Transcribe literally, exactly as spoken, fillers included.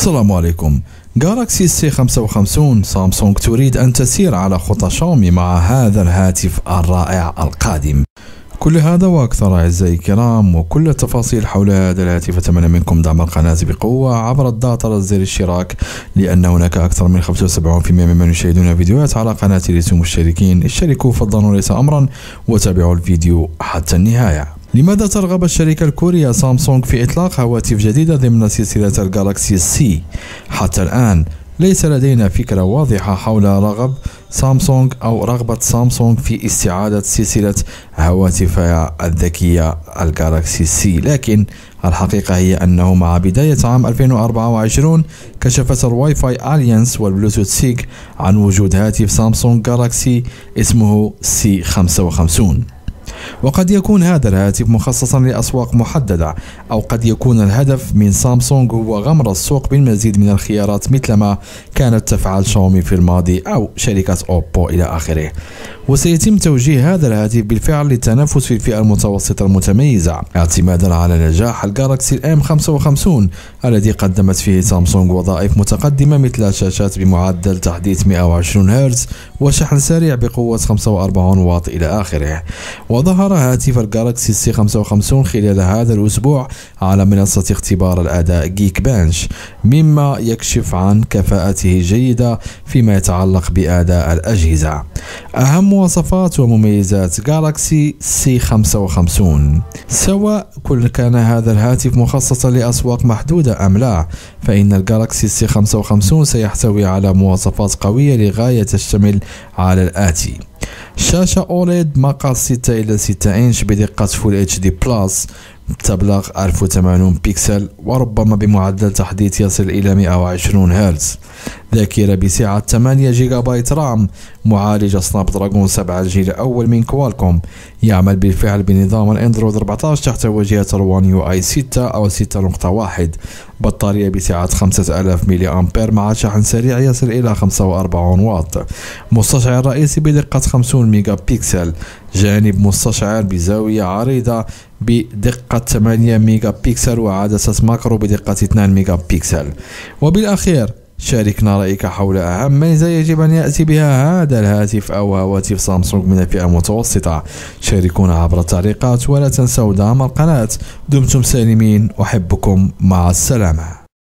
السلام عليكم. جالاكسي سي خمسة وخمسين سامسونج تريد أن تسير على خطى شاومي مع هذا الهاتف الرائع القادم. كل هذا وأكثر أعزائي الكرام وكل التفاصيل حول هذا الهاتف، أتمنى منكم دعم القناة بقوة عبر الضغط على زر الاشتراك، لأن هناك أكثر من خمسة وسبعين بالمئة ممن يشاهدون فيديوهات على قناتي ليسوا مشتركين. اشتركوا فضلا وليس أمرا وتابعوا الفيديو حتى النهاية. لماذا ترغب الشركة الكورية سامسونج في إطلاق هواتف جديدة ضمن سلسلة الجالاكسي سي؟ حتى الآن ليس لدينا فكرة واضحة حول رغب سامسونج أو رغبة سامسونج في استعادة سلسلة هواتفها الذكية الجالاكسي سي، لكن الحقيقة هي أنه مع بداية عام ألفين وأربعة وعشرين كشفت الواي فاي أليانس والبلوتوث سيج عن وجود هاتف سامسونج جالاكسي اسمه سي خمسة وخمسين، وقد يكون هذا الهاتف مخصصا لأسواق محددة، أو قد يكون الهدف من سامسونج هو غمر السوق بالمزيد من الخيارات مثلما كانت تفعل شاومي في الماضي أو شركة أوبو إلى آخره. وسيتم توجيه هذا الهاتف بالفعل للتنافس في الفئة المتوسطة المتميزة اعتمادا على نجاح الجالاكسي الام خمسة وخمسين الذي قدمت فيه سامسونج وظائف متقدمة مثل شاشات بمعدل تحديث مئة وعشرين هرتز وشحن سريع بقوة خمسة وأربعين واط إلى آخره. وظهر هاتف الجالاكسي سي خمسة وخمسين خلال هذا الأسبوع على منصة اختبار الأداء جيك بنش، مما يكشف عن كفاءته الجيدة فيما يتعلق بأداء الأجهزة. أهم مواصفات ومميزات جالاكسي سي خمسة وخمسين. سواء كل كان هذا الهاتف مخصصا لأسواق محدودة أم لا، فإن الجالاكسي سي خمسة وخمسين سيحتوي على مواصفات قوية للغاية تشتمل على الآتي: شاشة أوليد مقاس ستة إلى ستة إنش بدقة فول اتش دي بلس تبلغ ألف وثمانين بكسل وربما بمعدل تحديث يصل إلى مئة وعشرين هرتز. ذاكرة بسعة ثمانية جيجا بايت رام. معالج سناب دراجون سبعة الجيل الأول من كوالكوم، يعمل بالفعل بنظام الأندرويد أربعة عشر تحت واجهة الوان يو آي ستة أو ستة نقطة واحد. بطارية بسعة خمسة آلاف ملي أمبير مع شحن سريع يصل إلى خمسة وأربعين واط. مستشعر رئيسي بدقة خمسين ميجا بكسل. جانب مستشعر بزاوية عريضة بدقة ثمانية ميجا بكسل وعدسة ماكرو بدقة اثنين ميجا بكسل. وبالأخير شاركنا رأيك حول أهم ميزة يجب أن يأتي بها هذا الهاتف أو هواتف سامسونج من الفئة المتوسطة. شاركونا عبر التعليقات ولا تنسوا دعم القناة. دمتم سالمين، أحبكم، مع السلامة.